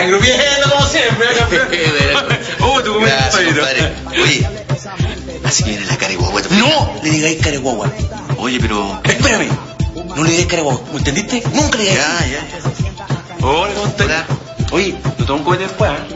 engrupiendo como siempre, campeón. Tu Gracias, compadre. Oye, así que viene la cariguagua. No le digáis careguagua. Oye, pero... Espérame. No le digáis careguagua. ¿Me entendiste? Nunca le digáis. Ya. Hola, ¿cómo estás? Hola. Oye, no tomo un cohete después, ¿eh?